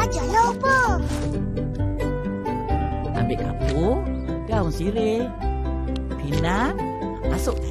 Ajarlah apa? Ambil kapur, daun sirih, pinang, masukkan.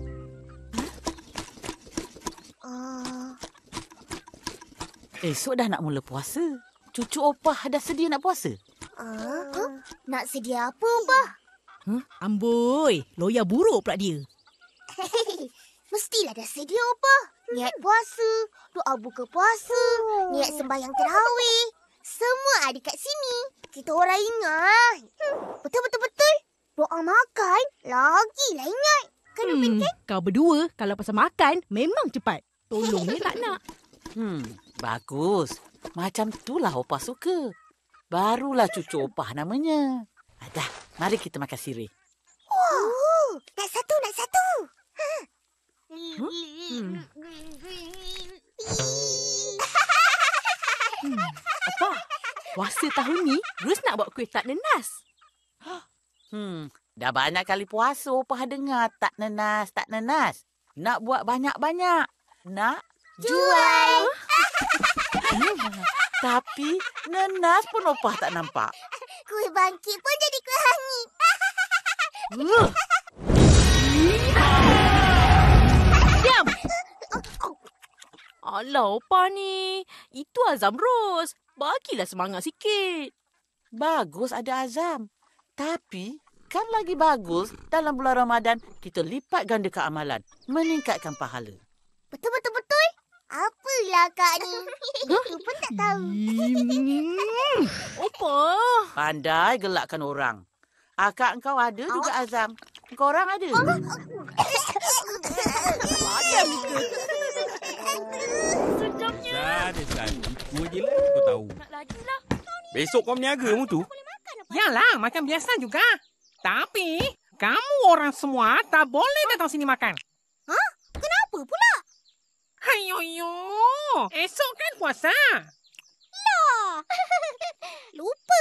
Esok dah nak mula puasa. Cucu opah dah sedia nak puasa. Nak sedia apa, Opah? Amboi, loya buruk pula dia. Mestilah dah sedia, Opah. Niat puasa, doa buka puasa, niat sembahyang tarawih. Semua ada kat sini. Kita orang ingat. Betul. Doa makan, lagilah ingat. Kan, Upin, kan? Kau berdua kalau pasal makan memang cepat. Tolong ni tak nak. Bagus. Macam itulah opah suka. Barulah cucu opah namanya. Dah, mari kita makan sirih. Nak satu. Apa? Puasa tahun ni Rus nak buat kuih tak nenas. Dah banyak kali puasa opah dengar tak nenas. Nak buat banyak-banyak. Nak Jual. Tapi nenas pun opah tak nampak. Kuih bangkit pun jadi kuih hangit. Diam! Alah, Opah ni. Itu Azam Ros. Bagilah semangat sikit. Bagus ada azam. Tapi kan lagi bagus dalam bulan Ramadan kita lipat gandakan amalan. Meningkatkan pahala. Betul. Apalah Kak ni? Aku pun tak tahu. Opah. Pandai gelakkan orang. Akak engkau ada juga azam. Engkau orang ada. Padam ke? Sedapnya. San. Itu je lah kau tahu. Nak lagi lah. Besok kau berniaga mu tu. Yalah, makan biasa juga. Tapi, kamu orang semua tak boleh datang sini makan. Kenapa pula? Hayo. Esok kan puasa. Lupa.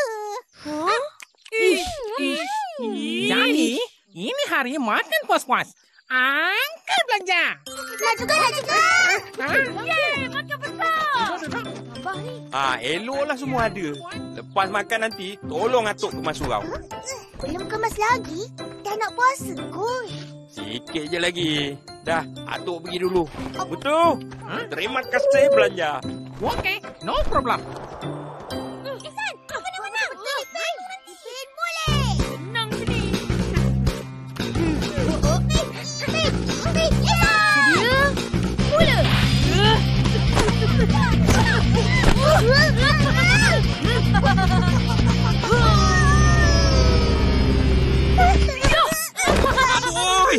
Jadi, ini hari makan puas-puas. Angkat belanja. Nak juga. Yeay, makan besar. Eloklah semua ada. Lepas makan nanti, tolong atuk kemas surau. Belum kemas lagi. Dah nak puasa kot. Sikit je lagi. Dah, atuk pergi dulu. Betul? Terima kasih belanja. Okey, no problem. Ihsan, apa nak menang? Ipin boleh. Senang sini. Upin, Ihsan. Mula. Aduh!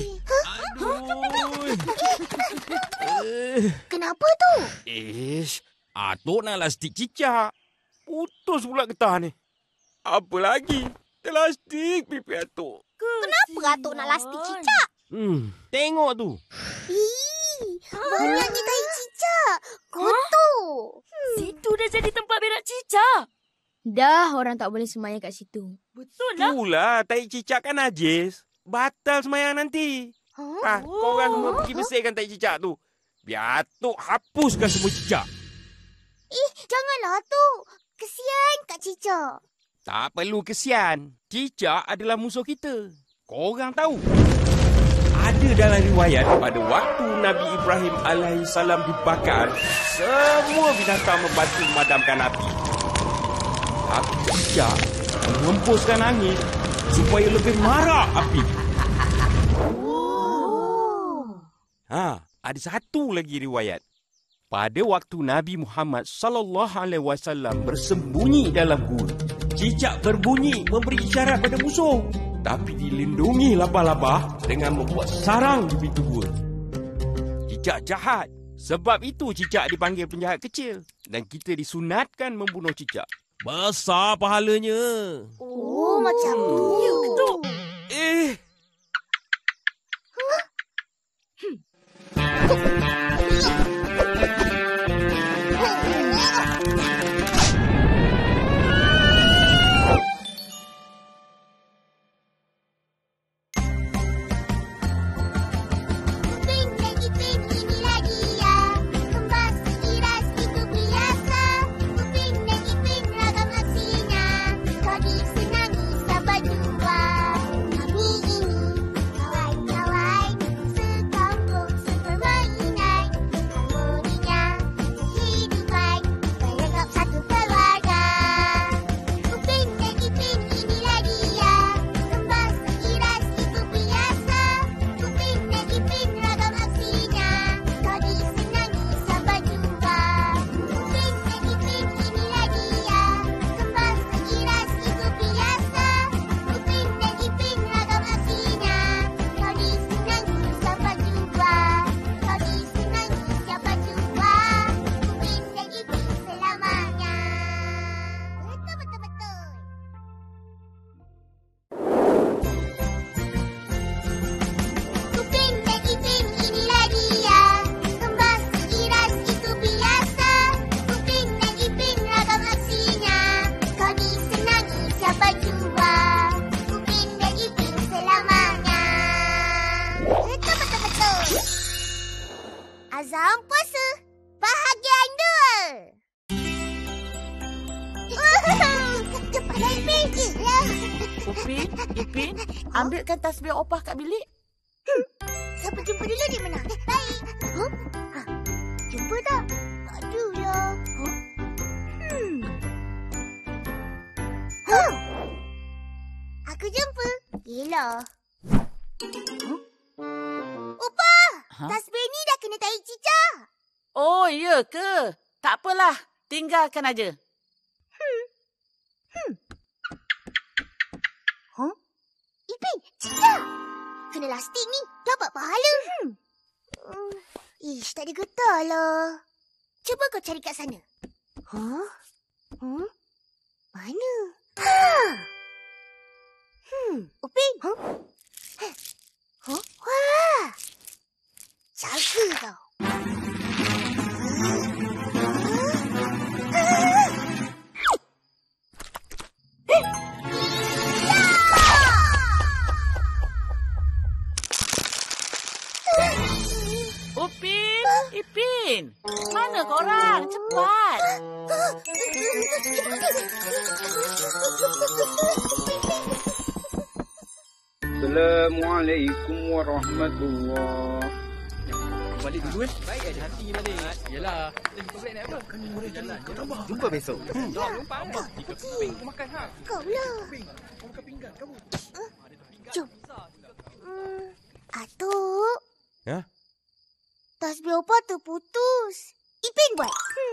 Kenapa tu? Atuk nak lastik cicak. Putus pula getah ni. Apa lagi? Terlastik pipi atuk. Kenapa atuk nak lastik cicak? Tengok tu. Banyaknya tahi cicak. Kotor. Situ dah jadi tempat berak cicak. Dah, orang tak boleh sembahyang kat situ. Betul lah. Itulah, tai cicak kan najis. Batal semayang nanti. Kau orang semua pergi bersihkan tai cicak tu. Biar atuk hapuskan semua cicak. Janganlah atuk. Kesian kat cicak. Tak perlu kesian. Cicak adalah musuh kita. Korang tahu? Ada dalam riwayat pada waktu Nabi Ibrahim AS dibakar, semua binatang membantu memadamkan api. Tapi cicak menghempuskan angin supaya lebih marak api. Ada satu lagi riwayat. Pada waktu Nabi Muhammad SAW bersembunyi dalam gua, cicak berbunyi memberi isyarat pada musuh, tapi dilindungi labah-labah dengan membuat sarang di pintu gua. Cicak jahat. Sebab itu cicak dipanggil penjahat kecil dan kita disunatkan membunuh cicak. Besar pahalanya. Macam tu. Upin, Ipin, ambilkan tasbih opah kat bilik. Siapa jumpa dulu di mana? Baik. Jumpa tak? Tak ada lah. Aku jumpa. Yelah. Opah! Tasbih ni dah kena tahi cicak. Oh, ya ke? Tak apalah, tinggalkan aja. Ipin, cicak. Kena lastik ni. Dapat pahala. Ish, tak ada getah lah. Cuba kau cari kat sana. Mana? Upin. Wah. Jaga kau. Upin, Ipin, mana korang? Cepat. Assalamualaikum warahmatullahi. Balik dulu Baik aja hati balik. Yalah. Jumpa balik naik apa? Kan murah jalan. Jumpa besok. Lupa. Jika keping aku makan ha. Kau lah. Kau makan pinggan kamu. Jom. Atuk. Ya? Tasbih opah terputus. Ipin buat.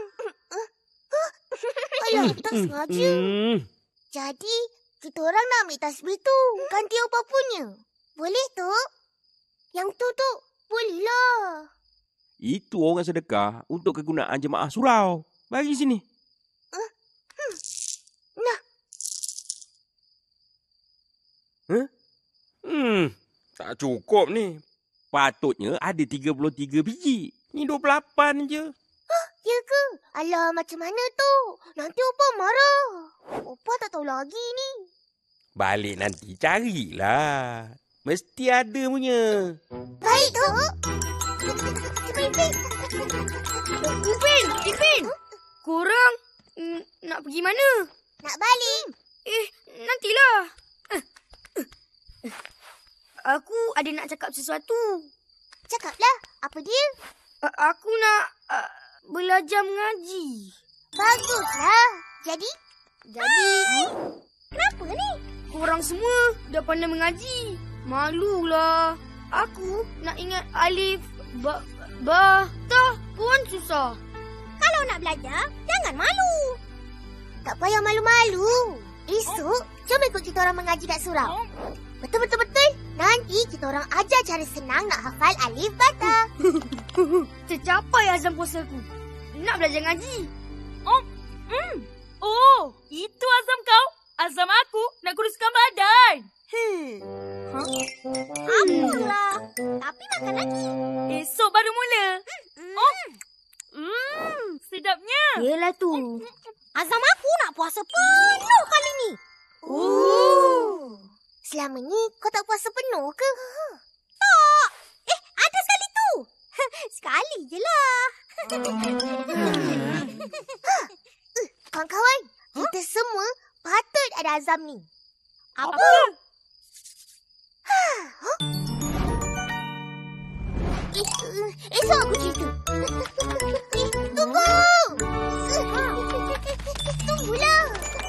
Alah, tak sengaja. Jadi, kita orang nak ambil tasbih tu. Ganti opah punya. Boleh tu? Yang tu, bolehlah. Itu orang sedekah untuk kegunaan jemaah surau. Bagi sini. Nah. Tak cukup ni. Patutnya ada 33 biji. Ni 28 je. Ya ke? Alah, macam mana tu? Nanti opah marah. Opah tak tahu lagi ni. Balik nanti carilah. Mesti ada punya. Baik tu. Ipin! Korang nak pergi mana? Nak balik. Nantilah. Aku ada nak cakap sesuatu. Cakaplah. Apa dia? Aku nak belajar mengaji. Baguslah. Jadi? Kenapa ni? Korang semua dah pandai mengaji. Malulah. Aku nak ingat alif, ba, ta pun susah. Kalau nak belajar, jangan malu. Tak payah malu-malu. Esok, jom ikut kita orang mengaji kat surau. Betul. Nanti kita orang ajar cara senang nak hafal alif bata. Tercapai azam puasaku. Nak belajar ngaji. Oh, itu azam kau. Azam aku nak kuruskan badan. Apalah. Tapi makan lagi. Esok baru mula. Sedapnya. Yelah tu. Azam aku nak puasa penuh kali ni. Selama ni kau tak puasa penuh ke? Tak. Ada sekali tu. Sekali je lah. Kawan-kawan, kita semua patut ada azam ni. Apa? Esok aku cerita. Tunggu! Tunggulah.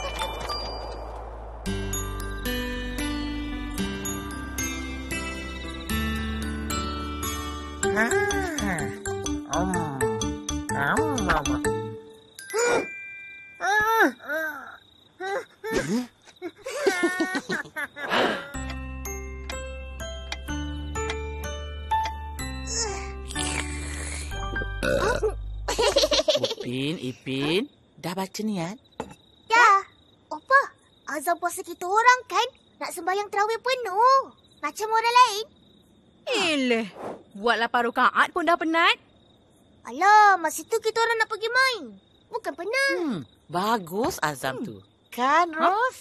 Upin, Ipin, dah baca niat? Dah. Opah, azam puasa kita orang kan nak sembahyang tarawih penuh. Macam orang lain. Eleh, buat 8 rakaat pun dah penat. Alah, masa tu kita orang nak pergi main. Bukan penat. Bagus azam tu. Kan, Ros?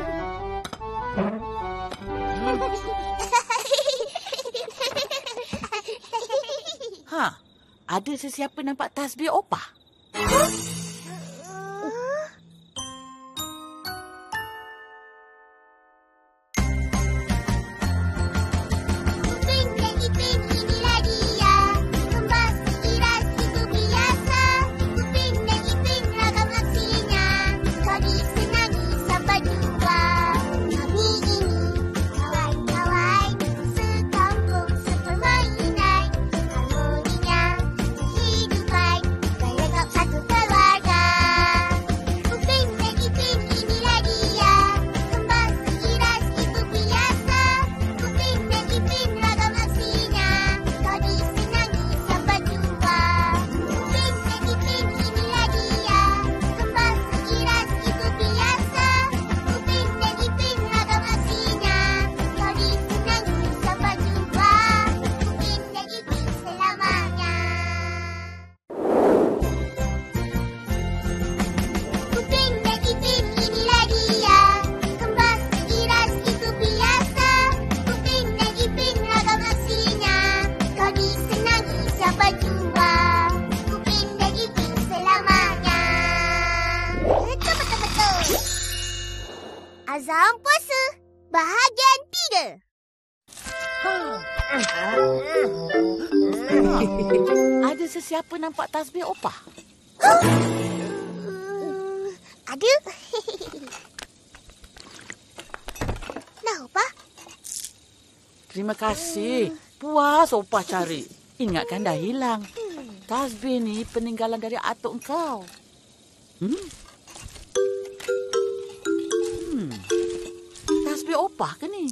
Ada sesiapa nampak tasbih opah? Azam puasa. Bahagian 3. Ada sesiapa nampak tasbih opah? Ada. Nah, Opah. Terima kasih. Puas opah cari. Ingatkan dah hilang. Tasbih ni peninggalan dari atuk engkau. Tasbih opah ke ni?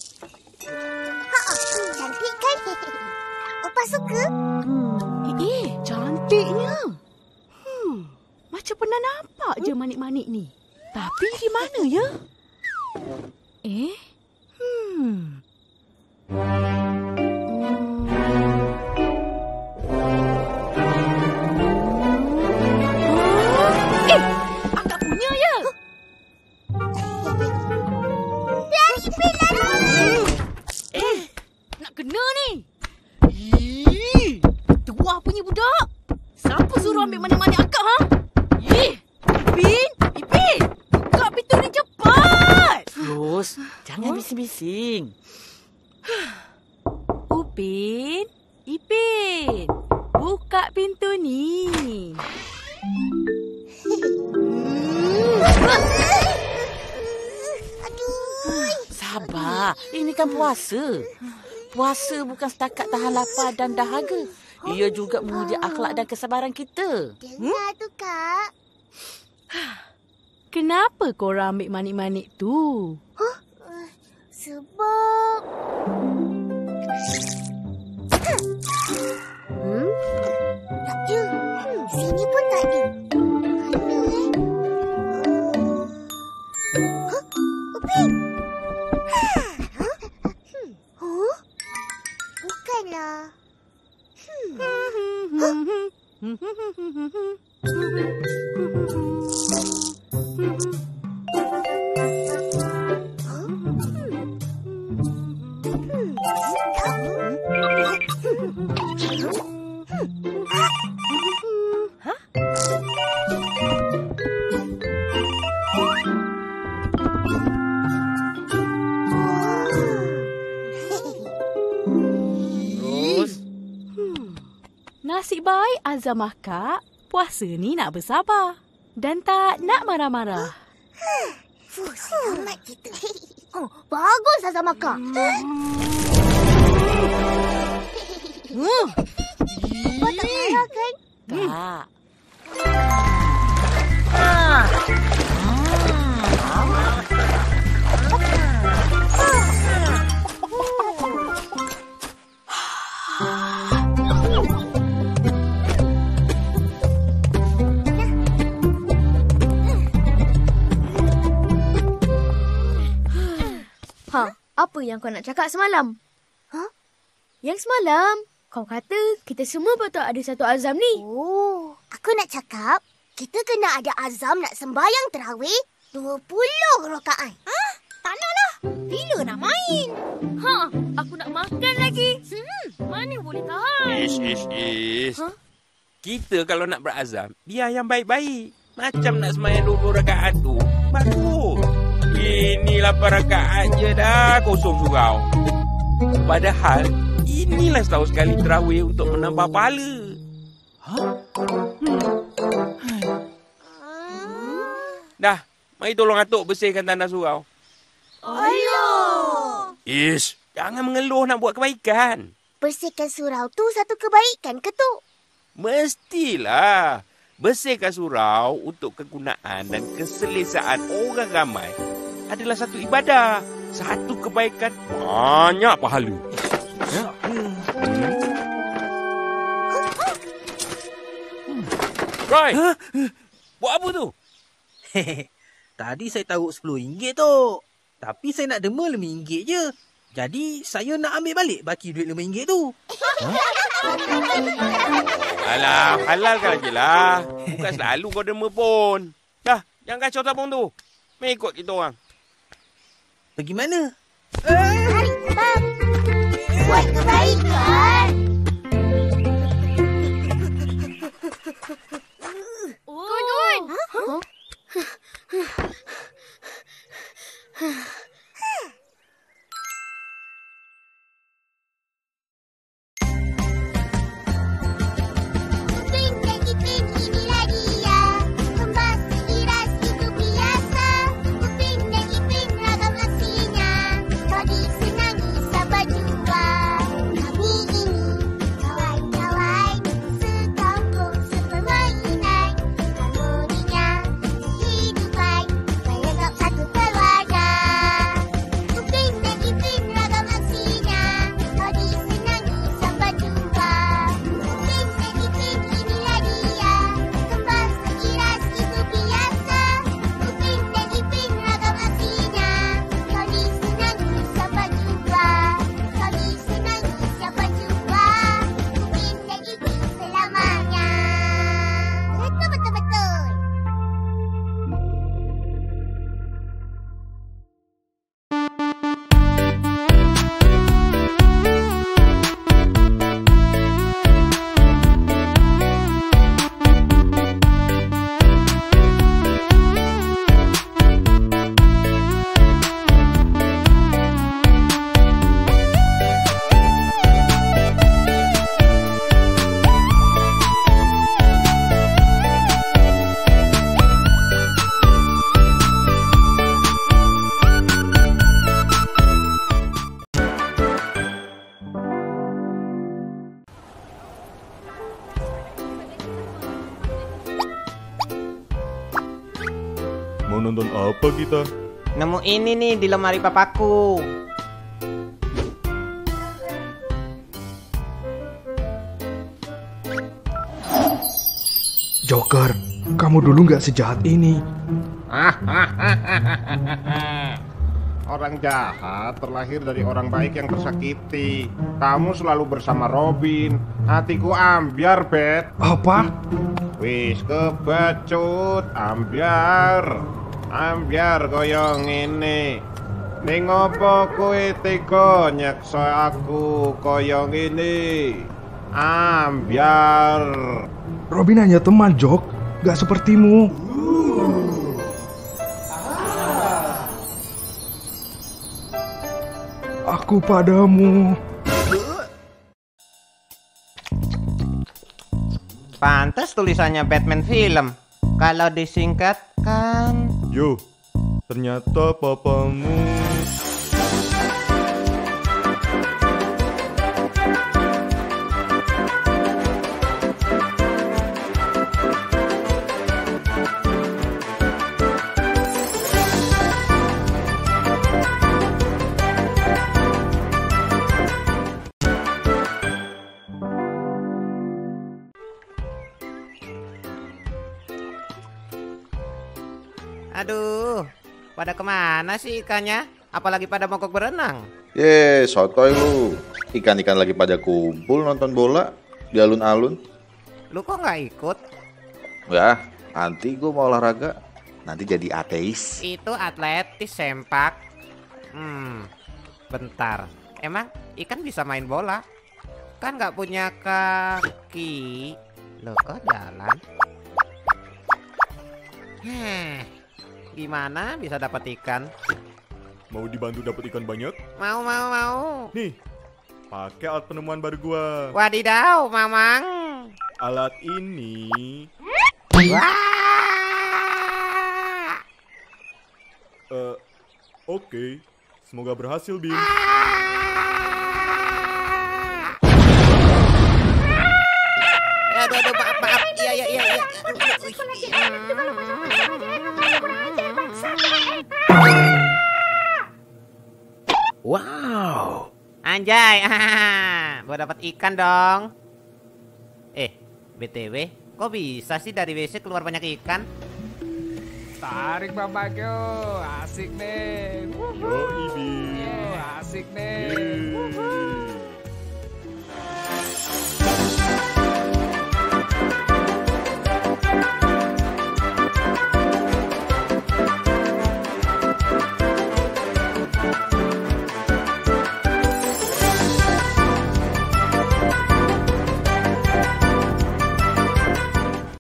Cantik kan? Opah suka? Cantiknya. Macam pernah nampak je manik-manik ni. Tapi di mana ya? Akak punya ya? Dari Pilar. Nak kena ni. Tua punya budak. Siapa suruh ambil manik-manik akak, ha? Ipin! Buka pintu ni cepat! Ros, jangan bising-bising. Ipin, buka pintu ni. Sabar, ini kan puasa. Puasa bukan setakat tahan lapar dan dahaga. Ia juga menguji akhlak dan kesabaran kita. Dengar tu, Kak. Kenapa korang ambil manik-manik tu? Sebab... Tak ada. Sini pun tak ada. Mana Upin? Bukanlah. Nasib baik Azam akak puasa ni nak bersabar dan tak nak marah-marah. Selamat kita. Bagus Azam akak. Kau tak marah kan? Tak. Apa yang kau nak cakap semalam? Yang semalam, kau kata kita semua patut ada satu azam ni. Oh, aku nak cakap, kita kena ada azam nak sembahyang tarawih 20 rakaat. Tak nak lah. Bila nak main? Aku nak makan lagi. Mana boleh tahan? Ish. Kita kalau nak berazam, biar yang baik-baik. Macam nak sembahyang 20 rakaat tu, bagus. Ini 8 rakaat je dah kosong surau. Padahal, inilah setahun sekali terawih untuk menambah pahala. Dah, mari tolong atuk bersihkan tandas surau. Ayoh! Ish, jangan mengeluh nak buat kebaikan. Bersihkan surau tu satu kebaikan ke tu? Mestilah. Bersihkan surau untuk kegunaan dan keselesaan orang ramai adalah satu ibadah. Satu kebaikan, banyak pahala. Roy, buat apa tu? Tadi saya taruh RM10 tu. Tapi saya nak derma RM5 je. Jadi saya nak ambil balik baki duit RM5 tu. Alah, halalkan je lah. Bukan selalu kau derma pun. Dah, jangan kacau tabung tu. Mari ikut kita orang. Pergi mana? Hari bang. Buat kebaikan. Kawan-kawan. betul-betul. Mau nonton apa kita? Nemu ini nih di lemari papaku. Joker, kamu dulu nggak sejahat ini. Orang jahat terlahir dari orang baik yang tersakiti. Kamu selalu bersama Robin. Hatiku ambiar, Bet. Apa? Wis kebacut, ambiar. Ambiar koyo ngene. Ning opo kowe tega nyeksa aku koyo ngene? Ambiar. Robin hanya teman, Jok. Gak sepertimu. Aku padamu. Pantes tulisannya Batman film. Kalau disingkatkan... Yo, ternyata papamu... Aduh, pada kemana sih ikannya? Apalagi pada mogok berenang. Sotoy lu. Ikan-ikan lagi pada kumpul nonton bola di alun-alun. Lu kok nggak ikut? Ya, nanti gue mau olahraga. Nanti jadi ateis. Itu atletis sempak. Bentar. Emang ikan bisa main bola? Kan nggak punya kaki. Loh kok jalan? Gimana bisa dapat ikan? Mau dibantu dapat ikan banyak? Mau. Nih, pakai alat penemuan baru gua. Wadidaw, Mamang. Alat ini... Oke. Semoga berhasil, Bim. Aduh, maaf. Iya. Wow. Anjay, gua dapat ikan dong. BTW, kok bisa sih dari WC keluar banyak ikan? Tarik Bambagyo, asik nih. Yo, Ibi. Asik nih.